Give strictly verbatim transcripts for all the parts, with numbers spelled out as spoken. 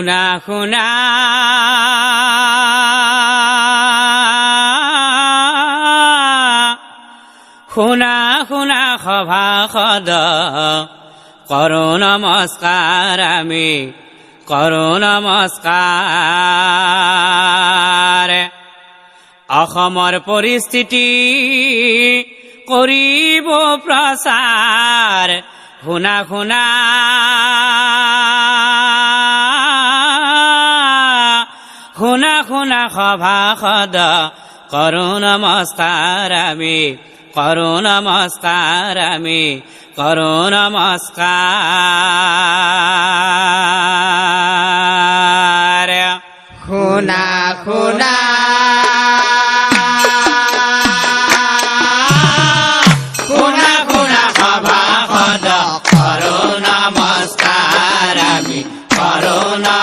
শুনা শুনা শুনা শুনা সভাসদ কৰো নমস্কাৰ আমি কৰো নমস্কাৰ অসমৰ পৰিস্থিতি কৰিব প্ৰচাৰ শুনা শুনা শুনা শুনা সভাসদ কৰো নমস্কাৰ আমি কৰো নমস্কাৰ আমি কৰো নমস্কাৰ শুনা শুনা শুনা শুনা সভাসদ কৰো নমস্কাৰ আমি কৰো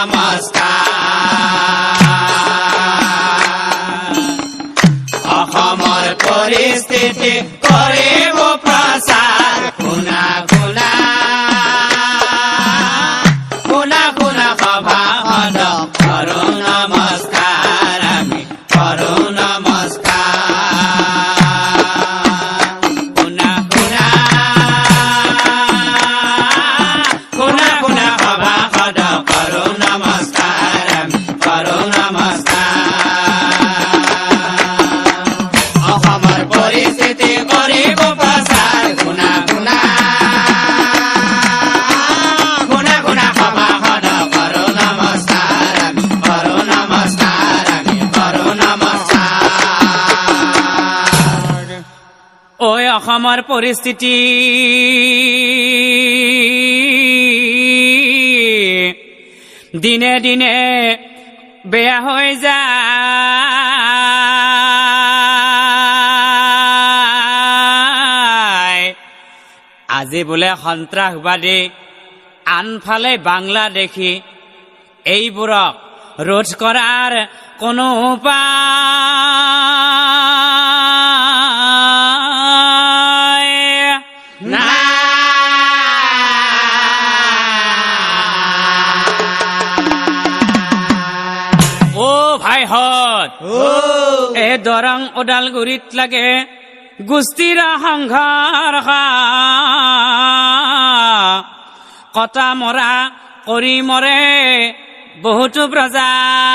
নমস্কাৰ অসমৰ পৰিস্থিতি কৰিব প্ৰচাৰ শুনা শুনা শুনা শুনা সভাসদ কৰো নমস্কাৰ আমি কৰো নমস্কাৰ শুনা শুনা শুনা শুনা সভাসদ কৰো নমস্কাৰ আমি কৰো নমস্কাৰ অসমৰ পৰিস্থিতি কৰিব প্ৰচাৰ শুনা শুনা শুনা শুনা সভাসদ কৰো নমস্কাৰ আমি কৰো নমস্কাৰ আমি কৰো নমস্কাৰ ঐ অসমৰ পৰিস্থিতি দিনে দিনে বেয়া হৈ যায় আজি বোলে সন্ত্ৰাসবাদী আনফালে বাংলাদেশী এইবোৰক ৰোধ কৰাৰ কোনো উপায় নাই ও ভাইহঁত এ দৰং ওদালগুৰিত লাগে গোষ্ঠীৰ সংঘৰ্ষ কটা মৰা কৰি মৰে বহুতো প্ৰজা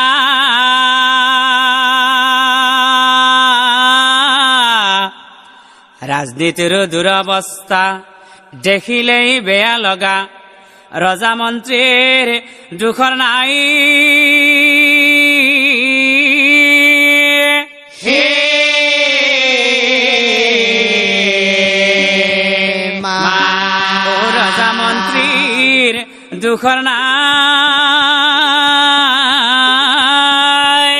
ৰাজনীতিৰ দুৰৱস্থা দেখিলেই বেয়া লগা ৰজা মন্ত্ৰীৰ দুখৰ নাই ৰজা মন্ত্ৰীৰ দুখৰ নাই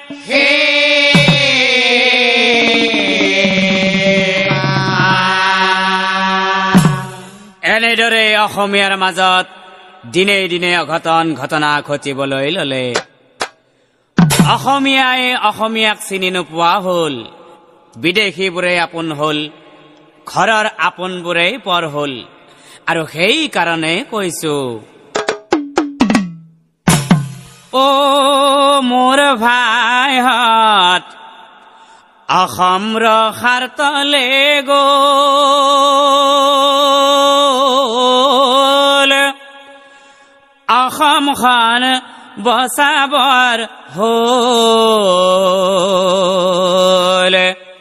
এনেদৰে অসমীয়াৰ মাজত দিনে দিনে অঘটন ঘটনা ঘটিবলৈ ললে অসমীয়াই অসমীয়াক চিনি নোপোৱা হল বিদেশীবোৰে আপোন হল ঘৰৰ আপোনবোৰে পৰ হল আৰু সেই কাৰণে কৈছো ও মোৰ ভাইহঁত অসম ৰখাৰ তলে গল অসমখন বচাবৰ হল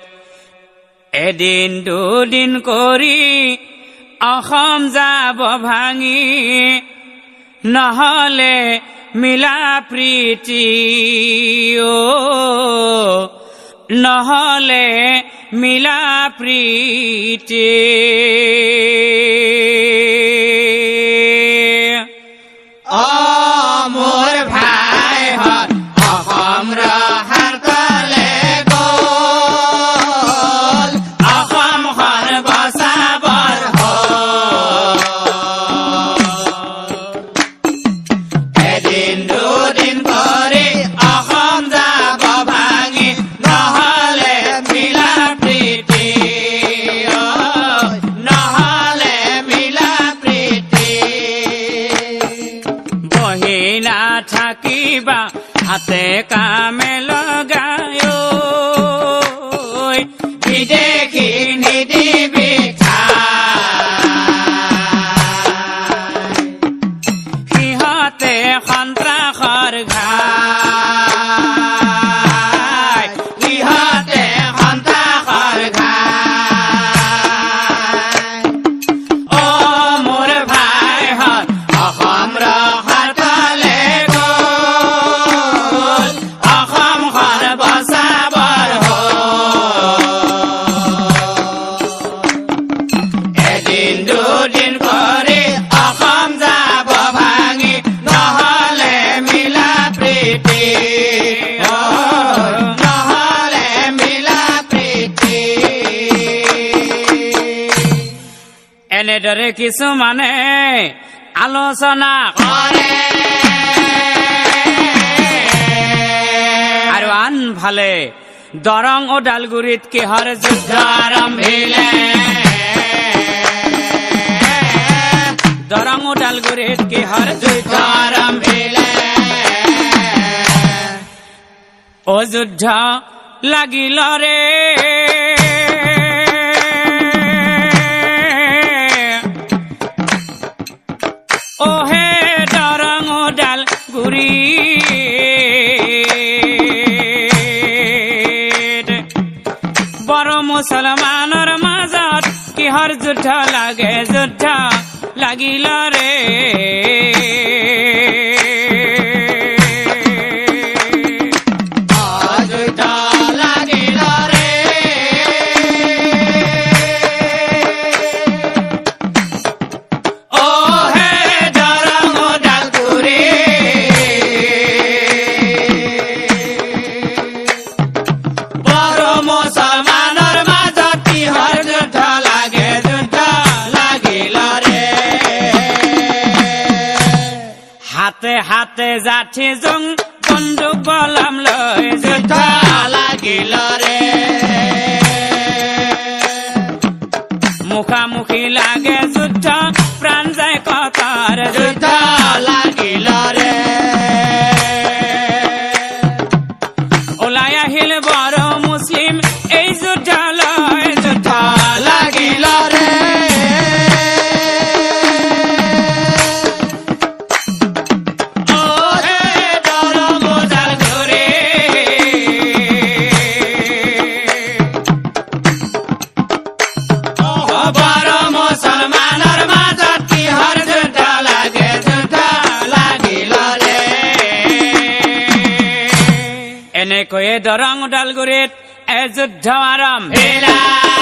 এদিন দুদিন কৰি অসম যাব ভাঙি নহলে মিলা প্ৰীতি নহলে মিলা প্ৰীতি অ মোৰ ভাইহঁত অসম ৰখাৰ তলে গল অসমখন বচাবৰ হল এদিন দুদিন কৰি অসম যাব ভাঙি নহলে মিলা প্ৰীতি নহলে মিলা প্ৰীতি কিছুমানে আলোচনা কৰে আৰু আনফালে দৰং ওদালগুৰিত কিহৰ যুদ্ধ আৰম্ভিলে দৰং ওদালগুৰিত কিহৰ যুদ্ধ আৰম্ভিলে ও যুদ্ধ লাগিল ৰে ও হে দৰং ওদালগুৰি বড় মুছলমানৰ মাজত কিহৰ যুদ্ধ লাগে যুদ্ধ লাগিল ৰে যুদ্ধ লাগিল ৰে ও হে দৰং ওদালগুৰি বড় মুছলমানৰ মাজত কিহৰ যুদ্ধ লাগে যুদ্ধ লাগিল ৰে হাতে হাতে যাঠি জং বন্দুক বলাম লৈ যুদ্ধ লাগিল ৰে মুখামুখি লাগে যুদ্ধ প্ৰাণ যায় কটাৰ যুদ্ধ লাগিল ৰে ওলাই আহিল বড় মুছলিম এই যুদ্ধ লৈ যুদ্ধ লাগিল ৰে ও হে দৰং ওদালগুৰি বড় মুছলমানৰ মাজত কিহৰ যুদ্ধ লাগে যুদ্ধ লাগিল ৰে এনেকৈয়ে দৰং ওদালগুৰিত এ যুদ্ধ আৰম্ভ ভিলা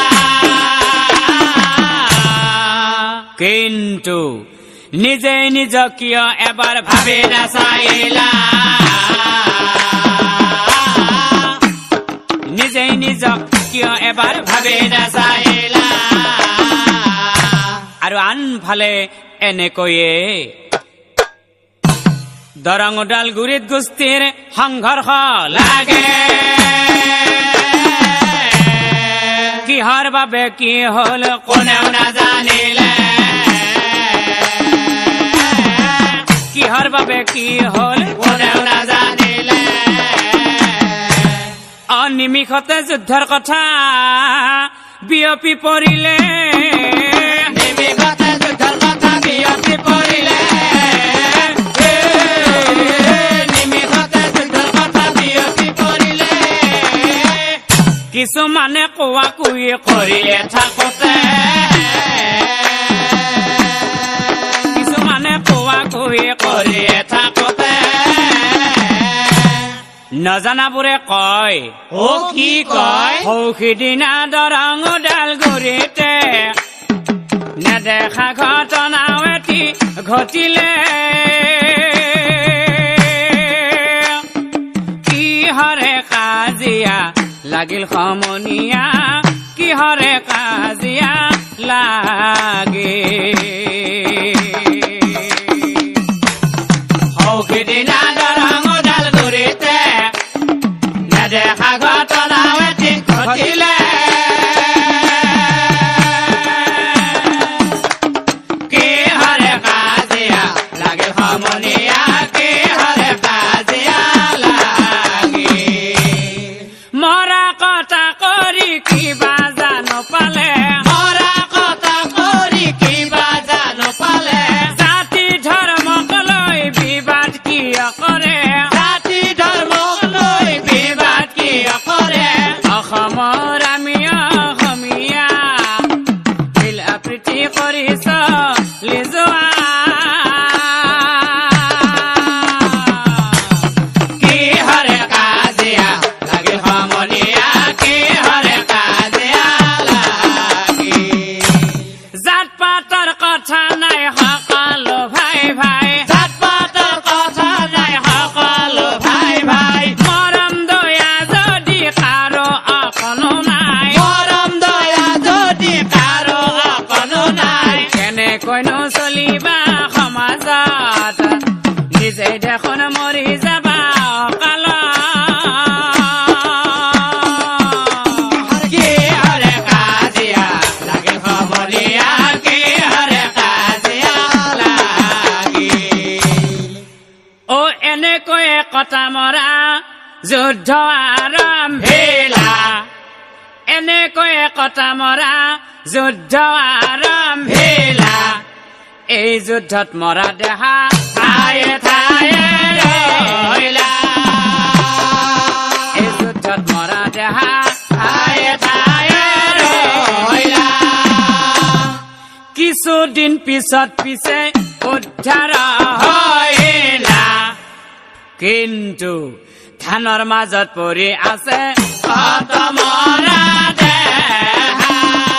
কিন্তু নিজে নিজক কিয় এবাৰ ভাবি ভাবি নাচাইলা নিজে নিজক কিয় এবাৰ ভাবি ভাবি নাচাইলা আৰু আনফালে এনেকৈয়ে দৰং ওদালগুৰিত গোষ্ঠীৰ সংঘৰ্ষ লাগে কিহৰ বাবে কি হল কোনেও নাজানিলে কিহৰ বাবে কি হল কোনেও নাজানিলে অনিমিষতে যুদ্ধৰ কথা বিয়পি পৰিলে নিমিষতে যুদ্ধৰ কথা বিয়পি পৰিলে এ, নিমিষতে যুদ্ধৰ কথা বিয়পি পৰিলে কিছুমানে কোৱা কুই কৰিলে থাকোতে কিছুমানে কোৱা কুই কৰিলে থাকোতে নজনাবোৰে কয় ও কি কয় সৌসিদিনা দৰং ওদালগুৰিতে নেদেখা ঘটনাও এটি ঘটিলে কিহৰে কাজিয়া লাগিল সমনীয়া কিহৰে কাজিয়া লাগে সৌসিদিনা দৰং ওদালগুৰিতে নেদেখা ঘটনা এটি ঘটিলে কিহৰে কাজিয়া লাগিল সমনীয়া কিহৰে কাজিয়া লাগি মৰা কটা কৰি কিবা জানো পালে মৰা কথা কৰি কিবা জানো পালে জাতি ধৰ্মক লৈ বিবাদ কিয় কৰে জাতি ধৰ্মক লৈ বিবাদ কিয় কৰে অসমৰ আমি অসমীয়া মিলা প্ৰীতি কৰি চলি যোৱা কিহৰে কাজিয়া লাগিল সমনীয়া কিহৰে কাজিয়া লাগি জাত পাতৰ কথা নাই সকলো ভাই ভাই জাত পাতৰ কথা নাই সকলো ভাই ভাই মৰম দয়া যদি কাৰো অকণো নাই মৰম দয়া যদি কাৰো অকণো নাই কেনেকৈ কটা মৰা যুদ্ধ আৰম্ভিলা এনেকৈয়ে কটা মৰা যুদ্ধ আৰম্ভিলা এই যুদ্ধত মৰা দেহা ঠায়ে ঠায়ে ৰহিলা এই যুদ্ধত মৰা দেহা ঠায়ে ঠায়ে ৰহিলা কিছুদিন পিছত পিছে উদ্ধাৰ হৈলা কিন্তু ধানৰ মাজত পৰি আছে কত মৰা দেহা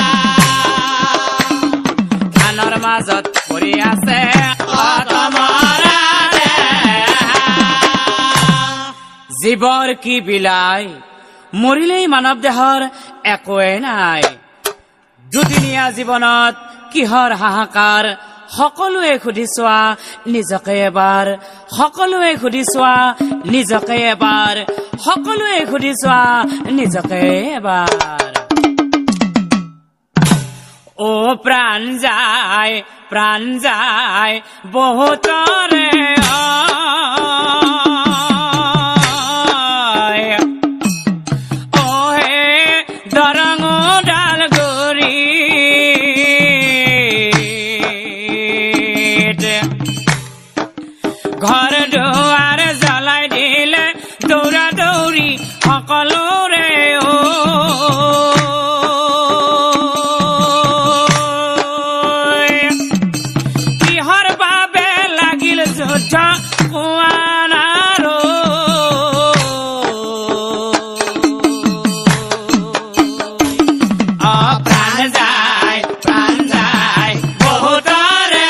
ধানৰ মাজত পৰি আছে কত মৰা দেহা জীৱৰ কি বিলাই মৰিলেই মানৱ দেহৰ একোৱে নাই দুদিনীয়া জীৱনত কিহৰ হাহাকাৰ সকলোৱে সুধি চোৱা নিজকে এবাৰ সকলোৱে সুধি চোৱা নিজকে এবাৰ সকলোৱে সুধি চোৱা নিজকে এবাৰ ও প্ৰাণ যায় প্ৰাণ যায় বহুতৰে ও হে দৰং ডালগুৰি ঘৰ দুৱাৰ জ্বলাই দিলে দৌৰা দৌৰি সকলোৰে ও কিহৰ বাবে লাগিল যুদ্ধ কোৱানাৰো অ প্ৰাণ যায় প্ৰাণ যায় বহুতৰে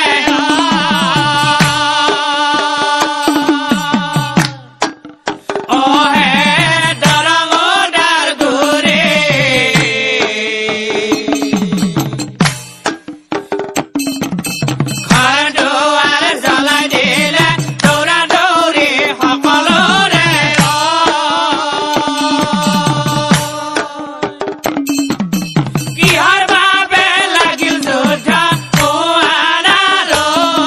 অ হে দৰং ডালগুৰি ঘৰ দুৱাৰ জ্বলাই দিলে দৌৰা দৌৰি সকলোৰে কিহৰ বাবে লাগিল যুদ্ধ কোৱানাৰো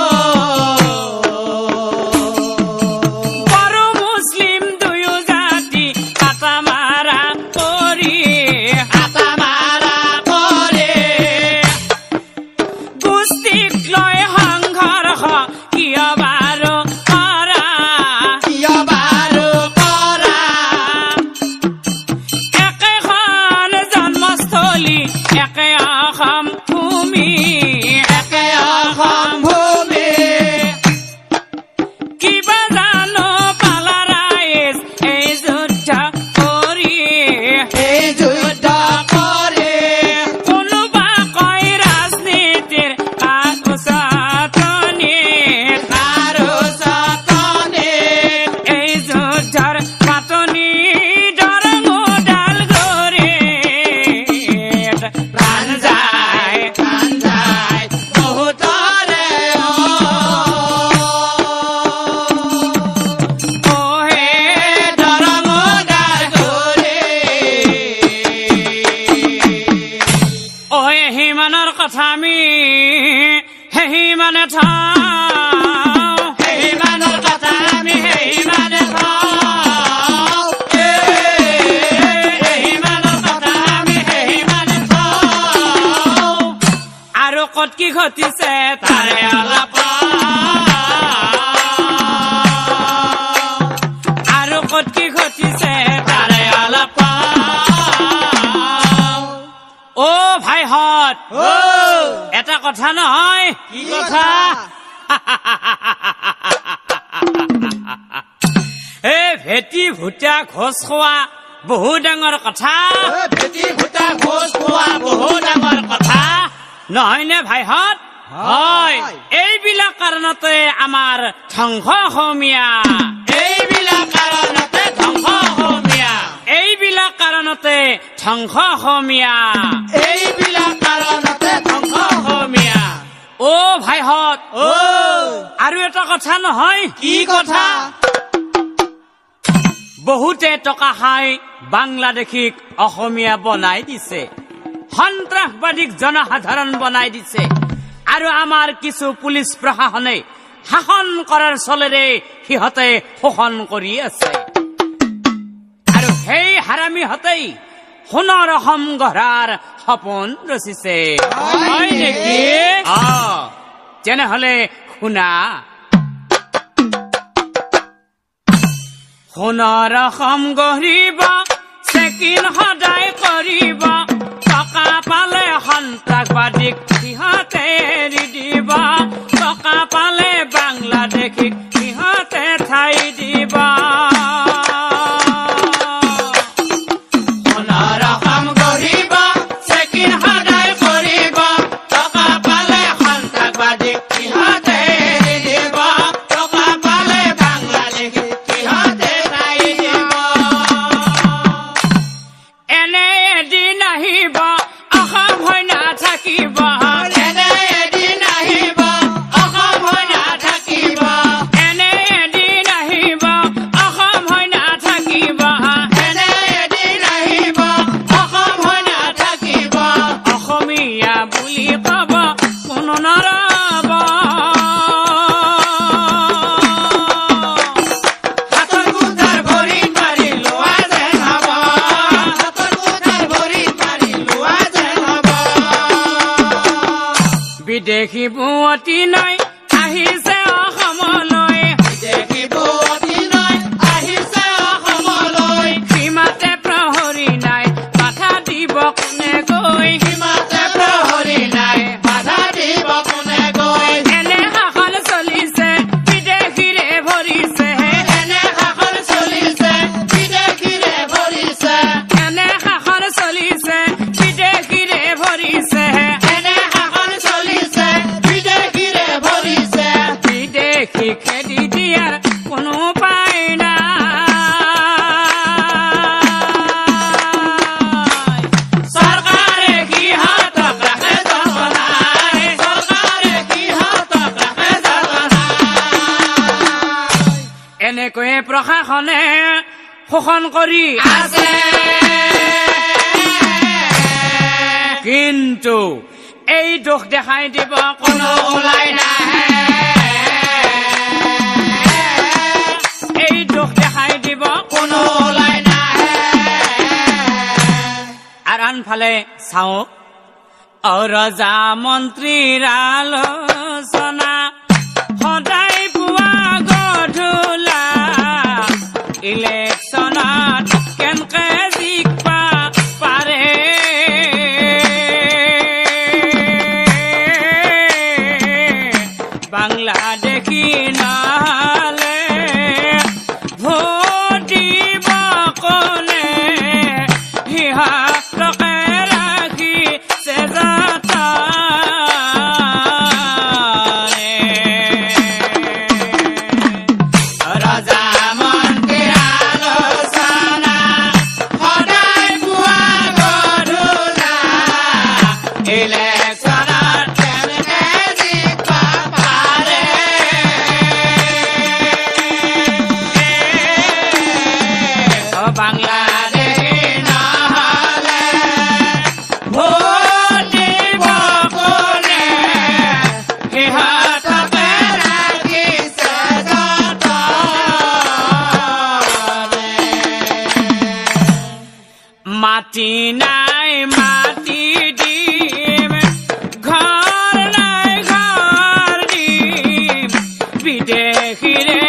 বড়ো মুছলিম দুয়ো জাতি কাটা মাৰা কৰি কাটা মাৰা কৰি গোষ্ঠীক লৈ সংঘৰ্ষ কিয় বাৰু কৰা কিয় বাৰু কৰা একেখন জন্মস্থলী একে অসম ভূমি একে অসম ভূমি কিবা জানো পালা ৰাইজ এই যুদ্ধ কৰি এই যুদ্ধ কৰি কোনোবা কয় ৰাজনীতিৰ আলোচনীত আলোচনীত এই যুদ্ধৰ পাতনি দৰং ডালগুৰিত প্ৰাণ যায় প্ৰাণ যায় বহুতৰে ও হে দৰং ডালগুৰি ঐ সিমানৰ কথা আমি সিমানে থওঁ সিমানৰ কথা আমি সিমানে থওঁ সিমানৰ কথা আমি সিমানে থওঁ আৰু ক'ত কি ঘটিছে তাৰে অলপ আৰু ক'ত কি ঘটিছে তাৰে অলপ ও ভাইহঁত এটা কথা নহয় কি কথা এই ভেটি ভূটা ঘোষ খোৱা বহু ডাঙৰ কথা ভেটি ভূটা ঘোষ খোৱা বহু ডাঙৰ কথা নহয়নে ভাইহঁত হয় এইবিলাক কাৰণতে আমাৰ ধ্বংস অসমীয়া এইবিলাক কাৰণতে ধ্বংস অসমীয়া এইবিলাক কাৰণতে ধ্বংস অসমীয়া এইবিলাক কাৰণতে ধ্বংস অসমীয়া ও ভাইহঁত ও আৰু এটা কথা নহয় কি কথা বহুতে টকা খাই বাংলাদেশীক অসমীয়া বনাই দিছে সন্ত্ৰাসবাদীক জনসাধাৰণ বনাই দিছে আৰু আমাৰ কিছু পুলিচ প্ৰশাসনে শাসন কৰাৰ চলেৰে সিহঁতে শোষণ কৰি আছে আৰু সেই হাৰামীহঁতেই সোণৰ অসম গঢ়াৰ সপোন ৰচিছে হয় নেকি অ তেনেহলে শুনা সোণৰ অসম গঢ়িব চেকিন সদায় কৰিব টকা পালে সন্ত্ৰাসবাদীক সিহঁতে এৰি দিব টকা পালে বাংলাদেশীক সিহঁতে ঠাই দিব সোণৰ অসম গঢ়িব চেকিন সদায় কৰিব টকা পালে সন্ত্ৰাসবাদীক সিহঁতে এৰি দিব টকা পালে বাংলাদেশীক সিহঁতে ঠাই দিব এনে এদিন আহিব অসম হৈ নাথাকিব এনে এদিন আহিব অসম হৈ নাথাকিব এনে এদিন আহিব অসম হৈ নাথাকিব এনে এদিন আহিব অসম হৈ নাথাকিব অসমীয়া বুলি কব কোনো নৰব হাতৰ কোঠাৰ ভৰিত মাৰি লোৱা যেন হ'ব হাতৰ কোঠাৰ ভৰিত মাৰি লোৱা যেন হ'ব বিদেশী বুৱতী নৈ আহিছে অসমলৈ দেখিব অতিনয় আহিছে অসমলৈ সীমাতে প্ৰহৰী নাই বাধা দিব কোনে গৈ সীমাতে প্ৰহৰী নাই বাধা দিব কোনে গৈ এনে শাসন চলিছে বিদেশীৰে ভৰিছে এনে শাসন চলিছে বিদেশীৰে ভৰিছে এনে শাসন চলিছে বিদেশীৰে ভৰিছে এনে শাসন চলিছে বিদেশীৰে ভৰিছে বিদেশী খেদি দিয়াৰ কোনো উপায় নাই চৰকাৰে সিহঁতক ৰাখে যতনাই চৰকাৰে সিহঁতক ৰাখে যতনাই এনেকৈয়ে প্ৰশাসনে শোষণ কৰি আছে কিন্তু এই দোষ দেখাই দিব কোনো ওলাই নাহে এই দোষ দেখাই দিব কোনো ওলাই নাহে আৰু আনফালে চাওক অৰজা মন্ত্ৰীৰ আলোচনা সদায় পুৱা গধূলা ইলেকশ্যনত কেনেকে জিকবা পাৰে বাংলাদেশী নহলে ভোট দিব কোনে সিহঁতকে ৰাখিছে যতনে ৰজা মন্ত্ৰীৰ আলোচনা সদায় পুৱা গধূলা ইলেকশ্যনত কেনেকে জিকবা পাৰে অ বাংলাদেশী নহলে ভোট দিব কোনে সিহঁতকে ৰাখিছে যতনে মাটি নাই মাটি দিম ঘৰ নাই ঘৰ দিম বিদেশীৰে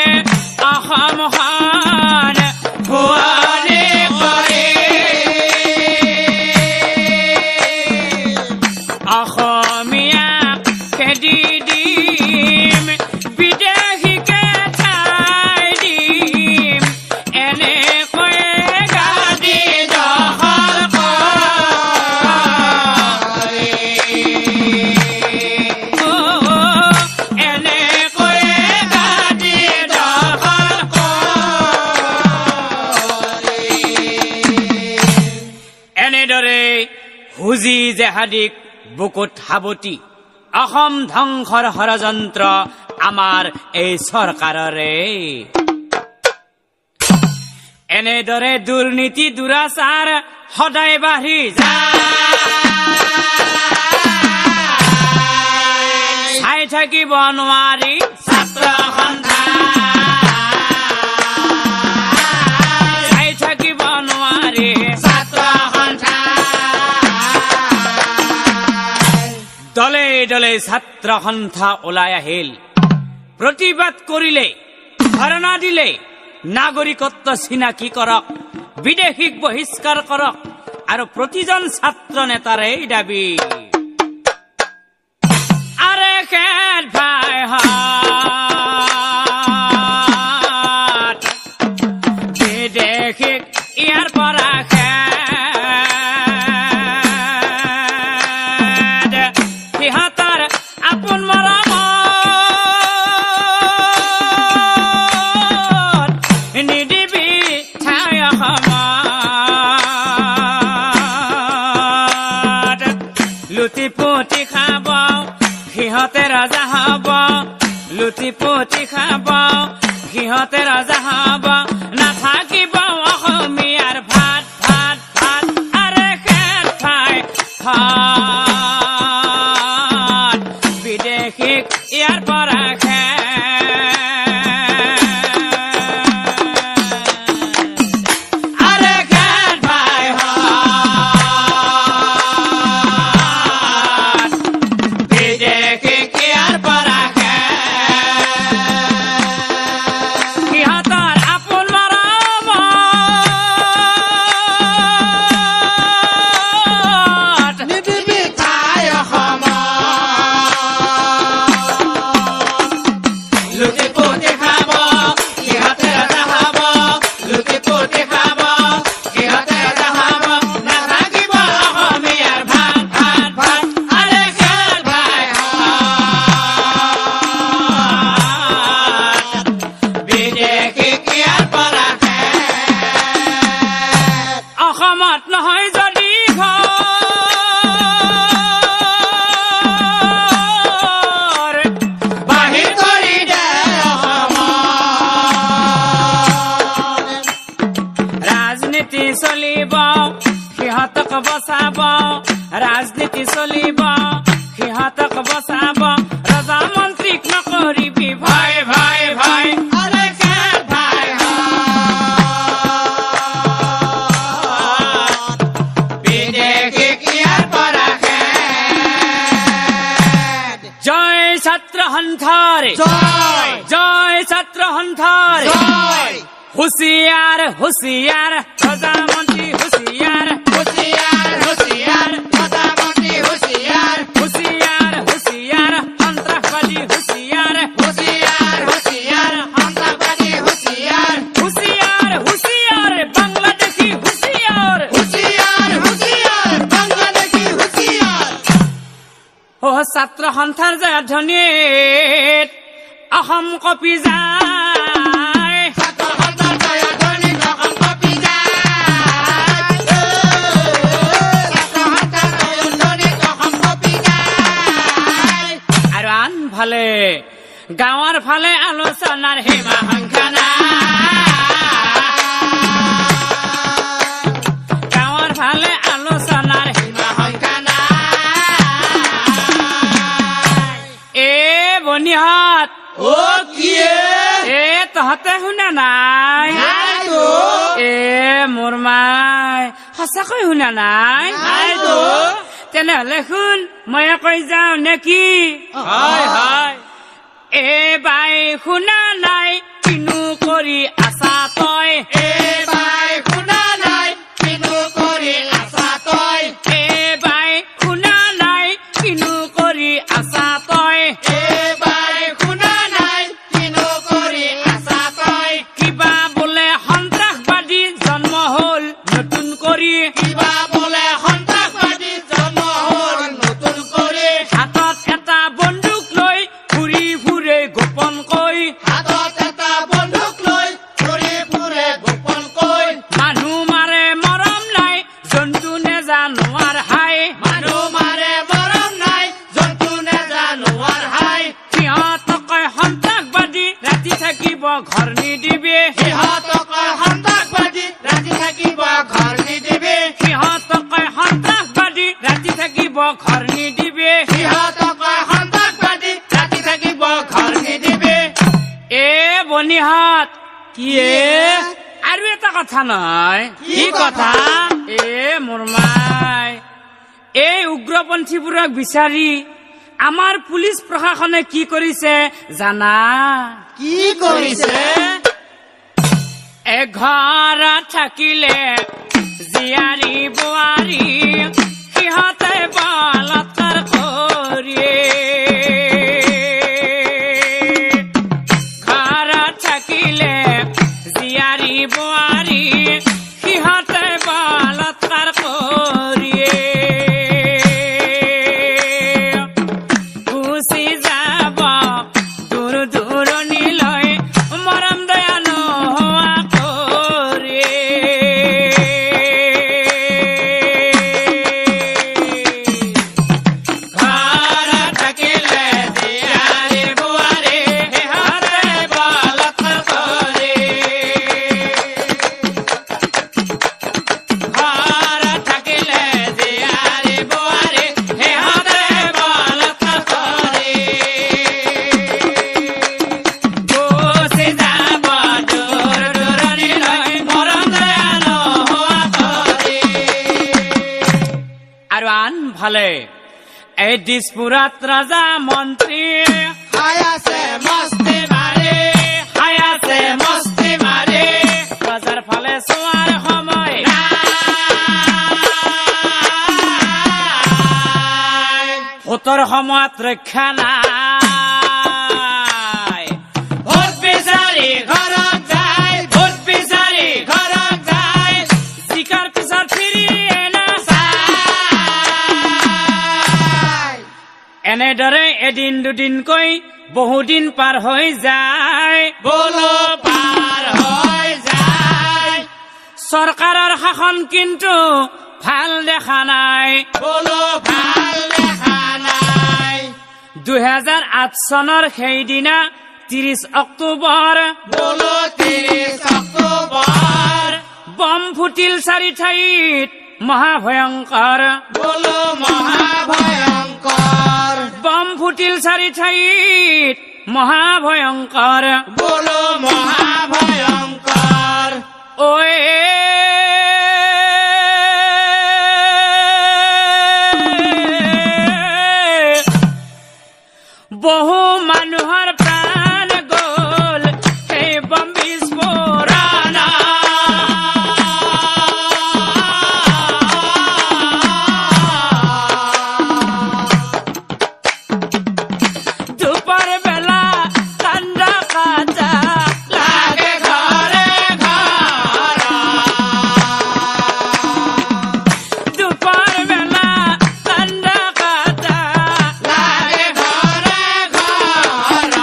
অসমখন ভুৱনী কৰি অসমীয়াক খেদি দিম বিদেশীকে ঠাই দিম এনেকৈয়ে গাদী দখল কৰি অ এনেকৈয়ে গাদী দখল কৰি এনেদৰে হুজি জেহাদীক বুকুত সাৱটি অসম ধ্বংসৰ ষড়যন্ত্ৰ আমাৰ এই চৰকাৰৰে এনেদৰে দুৰ্নীতি দুৰাচাৰ সদায় বাঢ়ি যায় চাই থাকিব নোৱাৰি ছাত্ৰ দলে ছাত্ৰ সন্থা ওলাই আহিল প্ৰতিবাদ কৰিলে ধাৰণা দিলে নাগৰিকত্ব চিনাকি কৰক বিদেশীক বহিষ্কাৰ কৰক আৰু প্ৰতিজন ছাত্ৰ নেতাৰে দাবী আৰে কেট ভাই হাত বিদেশীক ইয়াৰ পৰা লুটি পুতি খাব সিহঁতে ৰজা হব লুটি পুতি খাব সিহঁতে ৰজা হব নাথাকিব অসমীয়াৰ ভাত ভাত ভাত আৰে খেত খাই ভাত বিদেশীক ইয়াৰ পৰা চলিব সিহঁতক বচাব ৰাজনীতি চলিব সিহঁতক বচাব ৰজা মন্ত্ৰীক নকৰিবি ভাই ভাই ভাই আৰে খেত ভাই বিদেশীক ইয়াৰ পৰা জয় ছাত্ৰ সন্থাৰ জয় জয় ছাত্ৰ সন্থাৰ জয় হুঁচিয়াৰ হুঁচিয়াৰ প্ৰধানমন্ত্ৰী হুঁচিয়াৰ হুঁচিয়াৰ হুঁচিয়াৰ প্ৰধানমন্ত্ৰী হুঁচিয়াৰ হুঁচিয়াৰ হুঁচিয়াৰ সন্ত্ৰাসবাদী হুঁচিয়াৰ হুঁচিয়াৰ হুঁচিয়াৰ সন্ত্ৰাসবাদী হুঁচিয়াৰ হুঁচিয়াৰ হুঁচিয়াৰ বাংলাদেশী হুঁচিয়াৰ হুঁচিয়াৰ হুঁচিয়াৰ বাংলাদেশী হুঁচিয়াৰ অ ছাত্ৰ সন্থাৰ জয়ধ্বনিত অসম কঁপি যায় ফালে গাঁৱৰ ফালে আলোচনাৰ সীমা সংখ্যা গাঁৱৰ ফালে আলোচনাৰ সীমা সংখ্যা এ বনিহাত অ কি এ তহঁতে শুনা নাই এ মোৰ মাই সঁচাকৈ শুনা নাই তেনেহলে শুন মই কৈ যাওঁ নেকি হয় হয় এ বাই শুনা নাই কিনো কৰি আছা তই এ বাই শুনা নাই কিনো কৰি আছা তই এ বাই শুনা নাই কিনো কৰি আছা তই এ বাই শুনা নাই কিনো কৰি আছা তই কিবা বোলে সন্ত্ৰাসবাদী জন্ম হল নতুন কৰি কিবা বোলে সন্ত্ৰাসবাদী জন্ম হল নতুন কৰি হাতত এটা বন্দুক লৈ ঘূৰি ফুৰে গোপনকৈ হাতত এটা বন্দুক লৈ ঘূৰি ফুৰে গোপনকৈ মানুহ মাৰে মৰম নাই জন্তু নেজানোৱাৰ হাই মানুহ মাৰে মৰম নাই জন্তু নেজানোৱাৰ হাই সিহঁতক সন্ত্ৰাসবাদী ৰাতি থাকিব ঘৰ নিদিবি সিহঁতক সন্ত্ৰাসবাদী ৰাতি থাকিব ঘৰ নিদিবি সিহঁতক সন্ত্ৰাসবাদী ৰাতি থাকিব ঘৰ নিদিবি সিহঁতক সন্ত্ৰাসবাদী ৰাতি থাকিব ঘৰ নিদিবি এ বনিহাত কি আৰু এটা কথা নহয় কি কথা এ মোৰ মাই এই উগ্ৰপন্থীবোৰক বিচাৰি আমাৰ পুলিচ প্ৰশাসনে কি কৰিছে জানা? কি কৰিছে? এঘৰত থাকিলে জীয়াৰী বোৱাৰী সিহঁতে বলৎকাৰ কৰিয়ে ঘৰত থাকিলে জীয়াৰী বোৱাৰী সিহঁতে বলৎকাৰ কৰিয়ে গুচি যাব দূৰ দূৰণিলৈ মৰম দয়া নোহোৱা কৰি ঘৰত থাকিলে জীয়াৰী বোৱাৰী সিহঁতে বলৎকাৰ কৰি ঘৰত থাকিলে জীয়াৰী বোৱাৰী সিহঁতে বলৎকাৰ কৰি গুচি যাব দূৰ দূৰণিলৈ মৰম দয়া নোহোৱা কৰি। আৰু আনফালে এই দিছপুৰত ৰজা মন্ত্ৰী খাই আছে মস্তি মাৰি, খাই আছে মস্তি মাৰি ৰজাৰ ফালে চোৱাৰ সময় নাই। ভোটৰ সময়ত ৰক্ষা নাই। ভোট বিচাৰি ঘৰত যায়, ভোট বিচাৰি ঘৰত যায়, জিকাৰ পিছত ফিৰি নাচায়। চাই। এনেদৰে এদিন দুদিনকৈ বহুদিন পাৰ হৈ যায়। বোলো পাৰ হৈ যায়, চৰকাৰৰ শাসন কিন্তু ভাল দেখা নাই। বোলো ভাল দেখা নাই। দুহেজাৰ আঠ চনৰ সেইদিনা ত্ৰিশ অক্টোবৰ বোলো ত্ৰিশ অক্টোবৰ, বম ফুটিল চাৰি ঠাইত মহাভয়ংকৰ। বোলো মহাভয়ংকৰ, বম ফুটিল চাৰি ঠাইত মহাভয়ংকৰ। বোলো মহাভয়ংকৰ। ঐ বহু মানুহৰ প্ৰাণ গ'ল সেই বম বিস্ফোৰণ। দুপৰ বেলা ঠাণ্ডা কাটা লাগে ঘৰে ঘৰ, দুপৰ বেলা ঠাণ্ডা কাটা লাগে ঘৰে ঘৰ,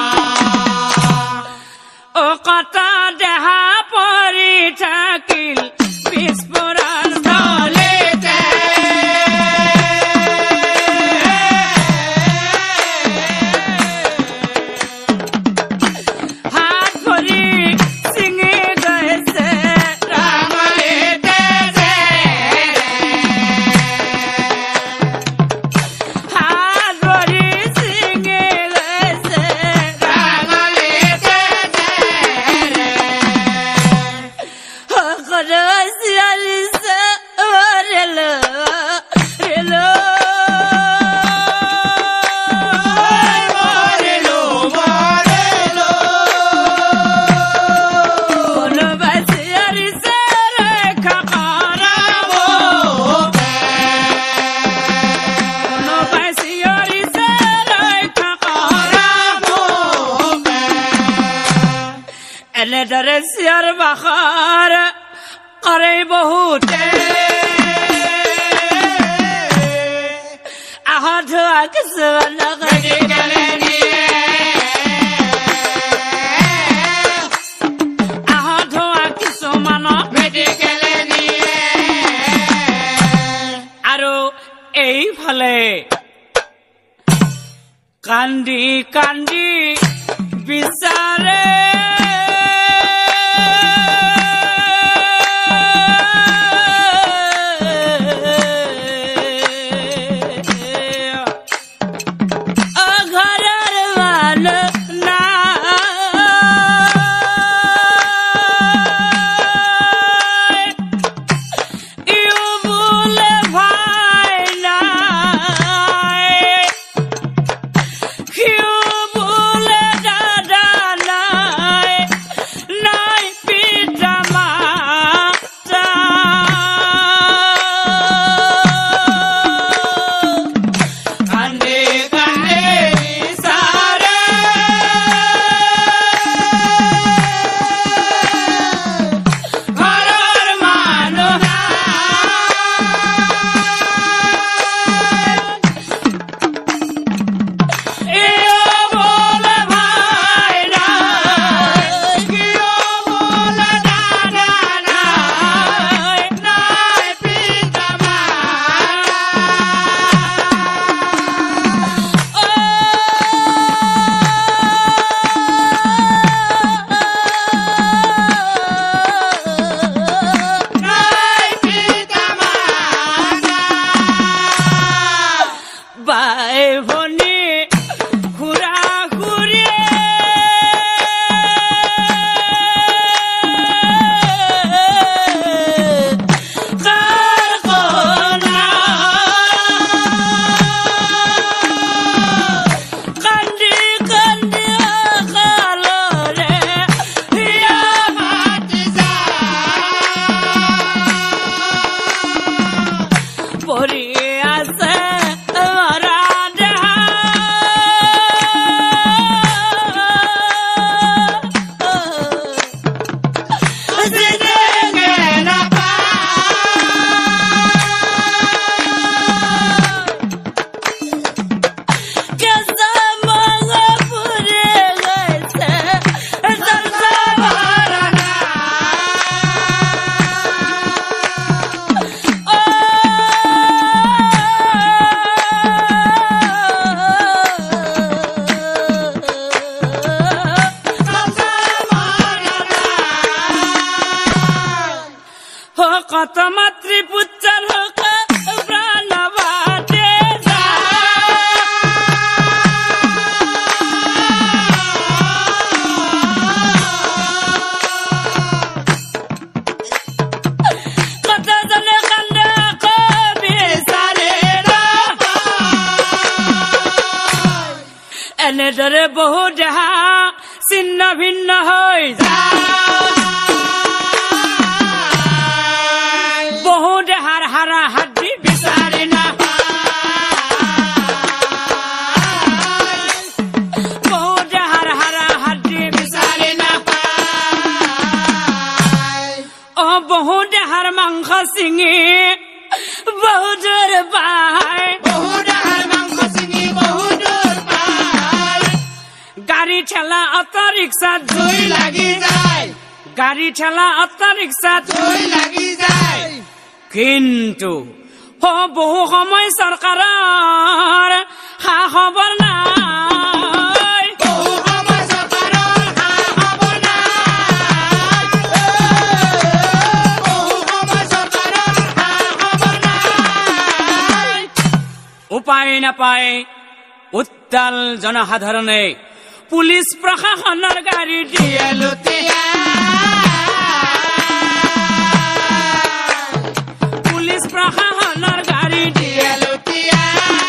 অ কটা দেহা পৰি থাকিল বিস্ফোৰণ স্থলীতে। হাত ভৰি ছিঙি গৈছে ৰাঙলীতে যে, হাত ভৰি ছিঙি গৈছে ৰাঙলীতে যে, সকলো চিঞৰিছে ৰেল ৰেল মৰিলো মৰিলো, কোনোবাই চিঞৰিছে ৰক্ষা কৰা মোকে কোনোবাই চিঞৰিছে ৰক্ষা কৰা মোকে। এনেদৰে চিঞৰ বাখৰ কৰে বহুতে আহত হোৱা কিছুমানক মেডিকেলে নিয়ে, আহত হোৱা কিছুমানক মেডিকেলে নিয়ে, আৰু এইফালে কান্দি কান্দি বিচাৰে ঘৰৰ মানুহ নাই। ইও বোলে ভাই নাই। ভৰি আছে মৰা দেহা কত মাতৃ পুত্র হোক প্রাণ বাটে কত জনে কান্দে কবি সারে এনেদৰে বহু দেহা ছিন্ন ভিন্ন হৈ বহু দেহাৰ হাৰা হাড্ডি বিচাৰি নাপায় বহু দেহাৰ হাৰা হাড্ডি বিচাৰি নাপায় অ বহু দেহাৰ মাংস চিঙি বহু দূৰ পায় বহু দেহাৰ মাংস চিঙি বহু দূৰ পায় গাড়ী ঠেলা অটো ৰিক্সাত জুই লাগি যায় গাড়ী ঠেলা অটো ৰিক্সাত জুই লাগি যায় কিন্তু বহু সময় চৰকাৰৰ খা খবৰ নাই বহু সময় চৰকাৰৰ খা খবৰ নাই বহু সময় চৰকাৰৰ খা খবৰ নাই উপায় নাপায় উত্তাল জনসাধাৰণে পুলিচ প্ৰশাসনৰ গাড়ী দিয়ে লুটিয়া প্ৰশাসনৰ গাড়ী দিয়ে লুটিয়া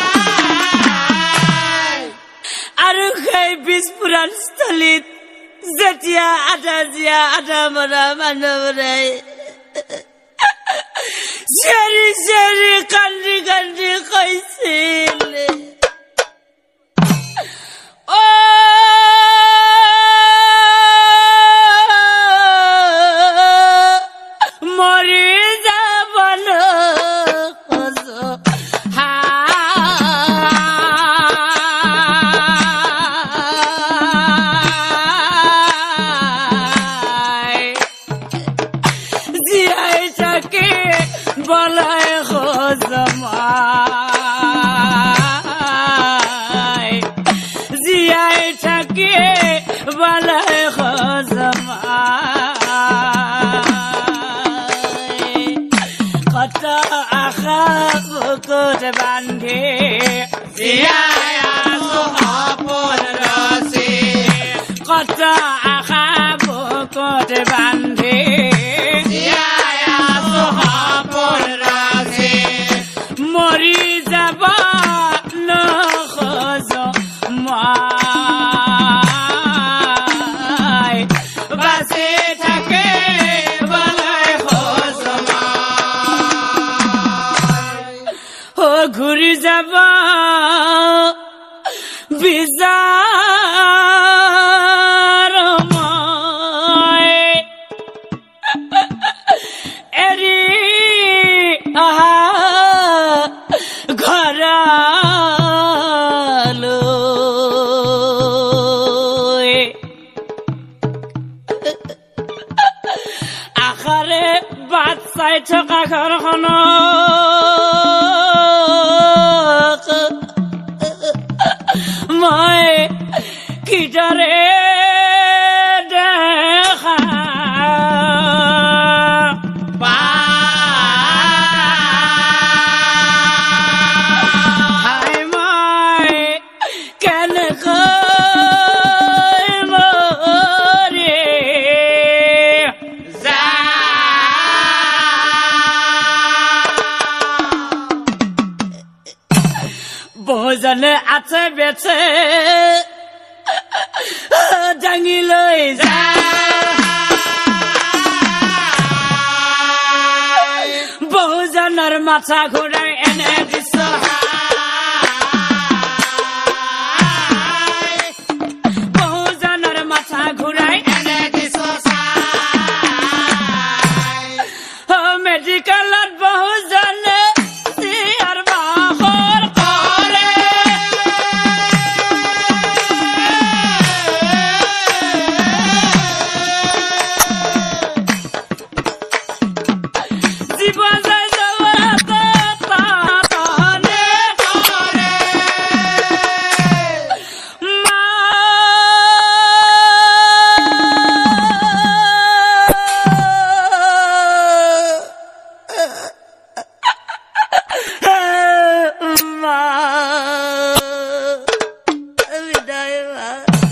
আৰু সেই বিস্ফোৰণস্থলীত যেতিয়া আধা জীয়া আধা মৰা মানুহবোৰে চিঞৰি চিঞৰি কান্দি কান্দি কৈছিল অ মৰি বলাই খজমাই জীয়াই থাকে বলাই খজমাই কত আশা বুকুত বান্ধি জীয়াই আছো সপোন ৰচি কত আশা বুকুত বান্ধি মৰি যাব নখজ মাই বাচি থাকে বলাই খজমাই ও ঘূৰি যাব বিচাৰ মই এৰি আহা ঘৰলৈ আশাৰে বাট চাই থকা ঘৰখনক মই কিদৰে দেখা বহুজনে আছে বেছে দাঙি লৈ যায় বহুজনৰ মাথা ঘূৰাই এনে দিছ বহুজনৰ মাথা ঘূৰাই এনে দিছ মেডিকেলত বহুজনে চিঞৰ বাখৰ কৰে জীৱ যায় জগতে তাতনে কৰে মা মা বিদায় মা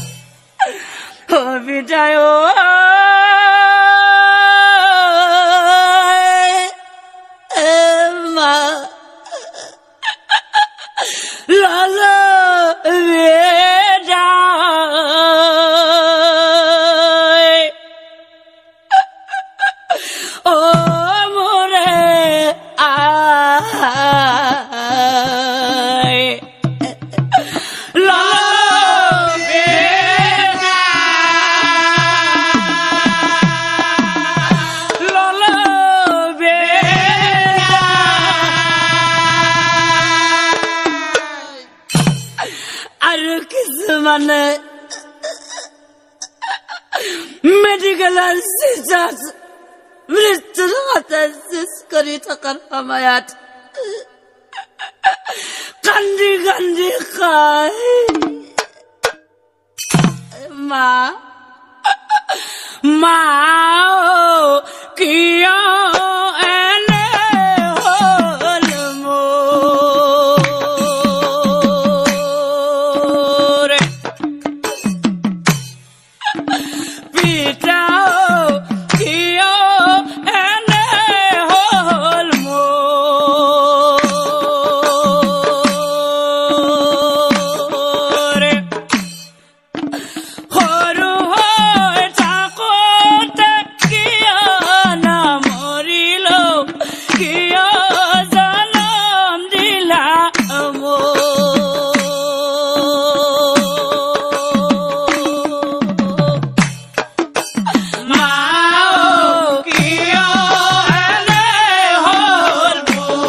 ও বিদায় ও মা লালা বিদায় ও মোরে আয় লালা লালা আৰু কিছুমানে মেডিকেলৰ চিজাত মৃত্যুৰ কথা চেষ্টা কৰি থকাৰ সময়ত কান্দি কান্দি খায় মা মা কিয় এনে হ'ল মোৰ পিতা কিয় এনে হ'ল মোৰ সৰু হৈ থাকোঁতে কিয় নমৰিলো কিয় জনম দিলা মোক মা কিয় এনে হ'ল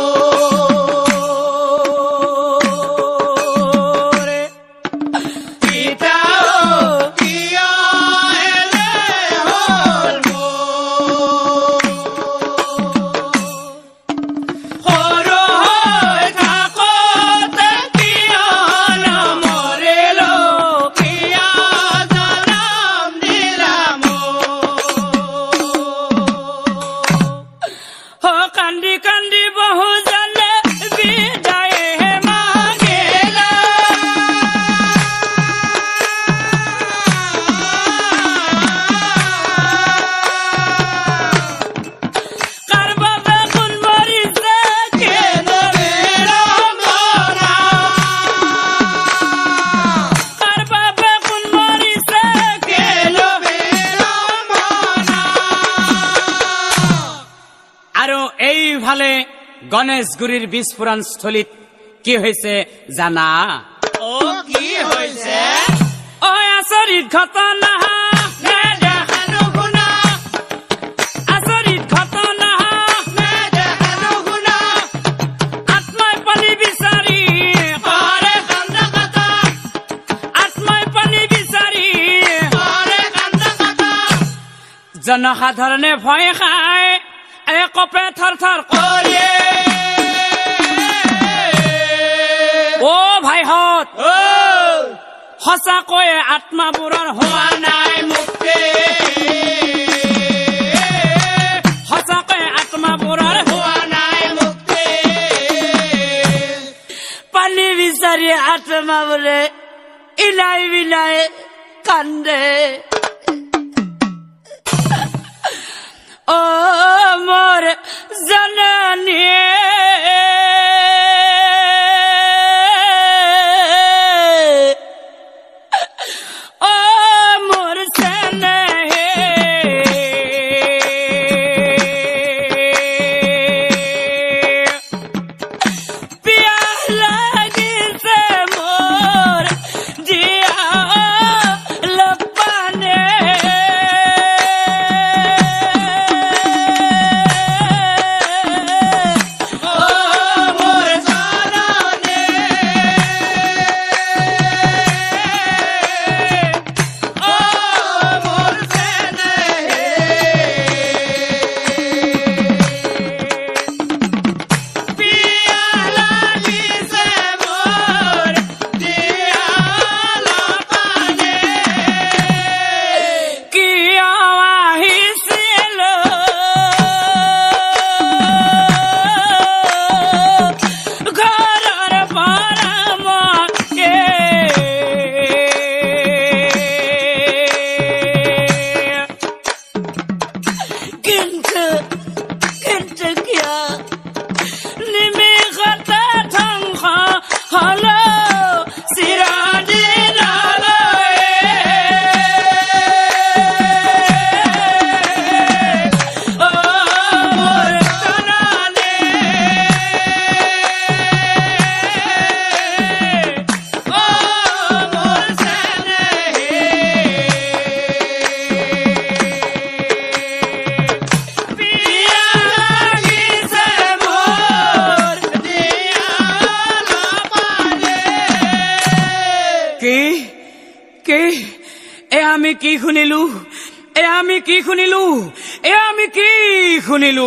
মোৰ পিতা কিয় এনে হ'ল মোৰ সৰু হৈ থাকোঁতে কিয় নমৰিলো কিয় জনম দিলা মোক হ কান্দি কান্দি বহুজনে বিদায় মাগিলা কাৰ বাবে কোন মৰিছে কেনে বিড়ম্বনা কাৰ বাবে কোন মৰিছে কেনে বিড়ম্বনা আৰু এইফালে গণেশগুৰিৰ বিস্ফোৰণ স্থলীত কি হৈছে জানা অ কি হৈছে ঐ আচৰিত ঘটনা নেদেখানো শুনা আচৰিত ঘটনা নেদেখানো শুনা আত্মাই পানী বিচাৰি কৰে কান্দ কথা আত্মাই পানী বিচাৰি কৰে কান্দ কথা জনসাধাৰণে ভয় খায় একপে থৰ থৰ কৰে অ ভাইহঁত অ সঁচাকৈয়ে আত্মাবোৰৰ হোৱা নাই মুক্তি সঁচাকৈয়ে আত্মাবোৰৰ হোৱা নাই মুক্তি পানী বিচাৰি আত্মাবোৰে ইলাই বিলাই কান্দে অ মোৰ জননীয়ে অ মোৰ চেনেহে হলো চিৰদিনলৈ অ মোৰ তনলে অ মোৰ চেনেহে পিয়া লাগিছে মোৰ দিয়া নাপালে কি কি এ আমি কি শুনিলো এ আমি কি শুনিলো এ আমি কি শুনিলো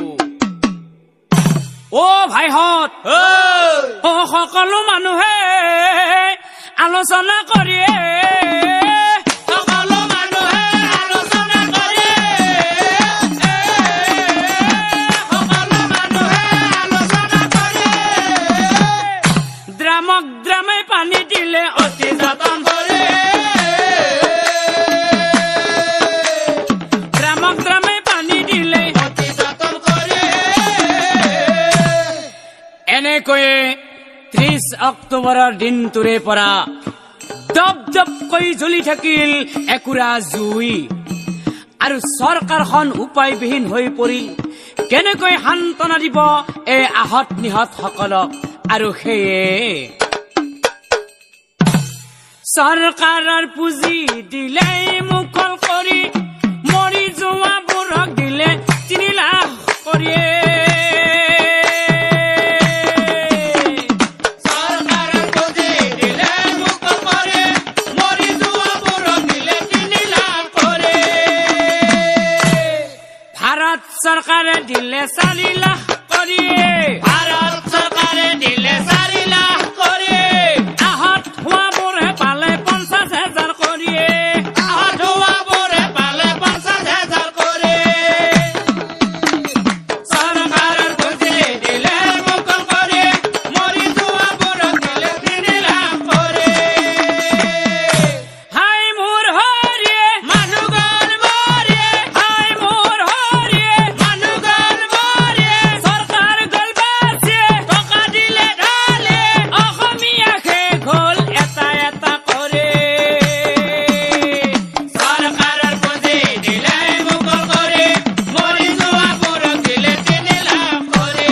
অ ভাইহঁত অ সকলো মানুহে আলোচনা কৰিয়ে সকলো মানুহে আলোচনা কৰিয়ে সকলো মানুহে আলোচনা কৰিয়ে দ্ৰামক দ্ৰামে পানী দিলে অতি যতন কৰে দ্ৰামক দ্ৰামে পানী দিলে অতি যতন কৰে এনেকৈয়ে ত্ৰিশ অক্টোবৰৰ দিনটোৰে পৰা দপ দপকৈ জ্বলি থাকিল একুৰা জুই আৰু চৰকাৰখন উপায়বিহীন হৈ পৰিল কেনেকৈ সান্তনা দিব এই আহত নিহত সকলক আৰু সেয়ে চৰকাৰৰ পুঁজি দিলে মুকল কৰি মৰি যোৱাবোৰক দিলে তিনি লাখ কৰিয়ে চৰকাৰৰ পুঁজি দিলে মুকল কৰি মৰি যোৱাবোৰক দিলে তিনি লাখ কৰি ভাৰত চৰকাৰে দিলে চাৰি লাখ কৰিয়ে ভাৰত চৰকাৰে দিলে চাৰি লাখ কৰি আহত হোৱাবোৰে পালে পঞ্চাছ হাজাৰ কৰিয়ে আহত হোৱাবোৰে পালে পঞ্চাছ হাজাৰ কৰি চৰকাৰৰ পুঁজি দিলে মুকল কৰি মৰি যোৱাবোৰক দিলে তিনি লাখ কৰি হাই মোৰ হৰিয়ে মানুহ গল মৰিয়ে হাই মোৰ হৰিয়ে মানুহ গল মৰিয়ে চৰকাৰ গল বাচিয়ে টকা দিলে ঢালে অসমীয়া শেষ হ'ল এটা এটা কৰে চৰকাৰৰ পুঁজি দিলে মুকল কৰি মৰি যোৱাবোৰক দিলে তিনি লাখ কৰি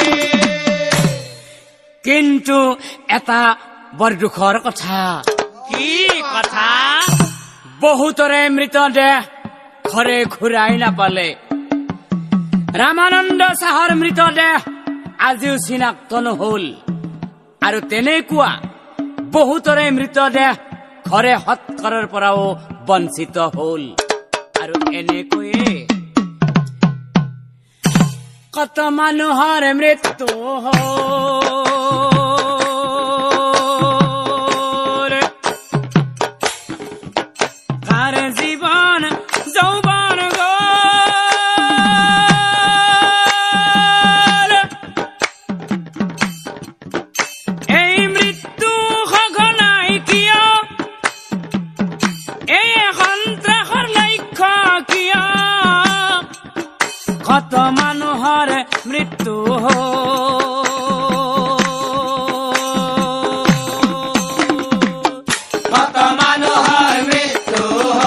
কিন্তু এটা বৰ দুখৰ কথা কি কথা বহুতৰে মৃতদেহ ঘৰে ঘূৰাই নাপালে ৰামানন্দ চাহৰ মৃতদেহ আজিও চিনাক্ত নহল আৰু তেনেকুৱা বহুতৰে মৃতদেহ ঘৰে সৎকাৰৰ পৰাও বঞ্চিত হল আৰু এনেকৈয়ে কত মানুহৰ মৃত্যু হ'ল কাৰ জীৱন যৌৱন গ'ল এই মৃত্যু সঘনাই কিয় এই সন্ত্ৰাসৰ লক্ষ্য কিয় কত মানুহৰ মৃত্যু কত মানুহৰ মৃত্যু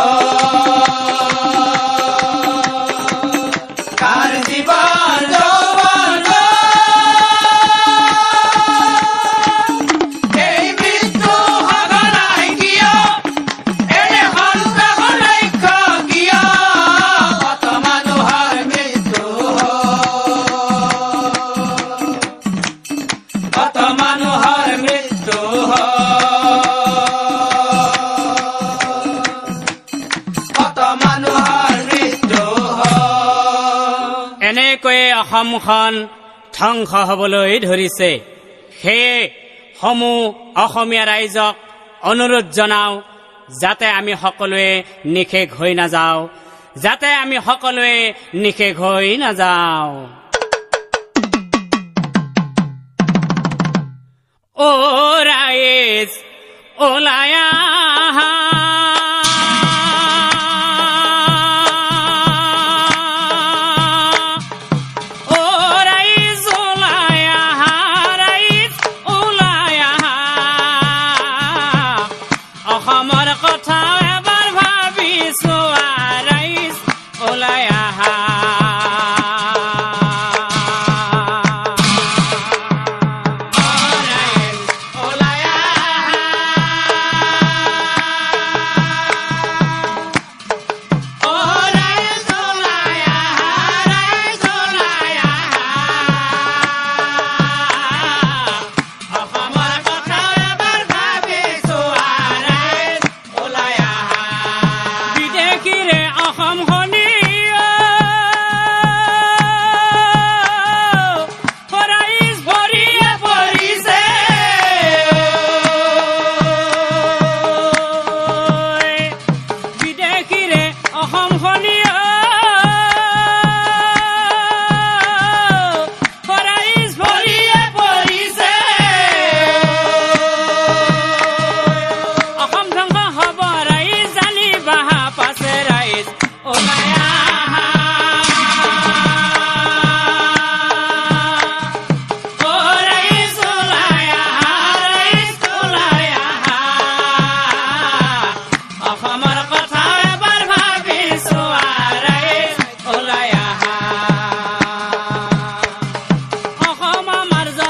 কাৰ জীৱন যৌৱন এই মৃত্যু সঘনাই কিয় এই সন্ত্ৰাসৰ লক্ষ্য কিয় কত মানুহৰ মৃত্যু কত মানুহৰ মৃত্যু কত মানুহৰ মৃত্যু এনেকৈয়ে অসমখন ধ্বংস হবলৈ ধৰিছে সেয়ে সমূহ অসমীয়া ৰাইজক অনুৰোধ জনাও যাতে আমি সকলোৱে নিশেষ হৈ নাযাওঁ যাতে আমি সকলোৱে নিশেষ হৈ নাযাওঁ ও রাইজ ওলায়া ও রাইজ ওলায়া রাইজ ওলায়া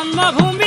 জন্মভূমি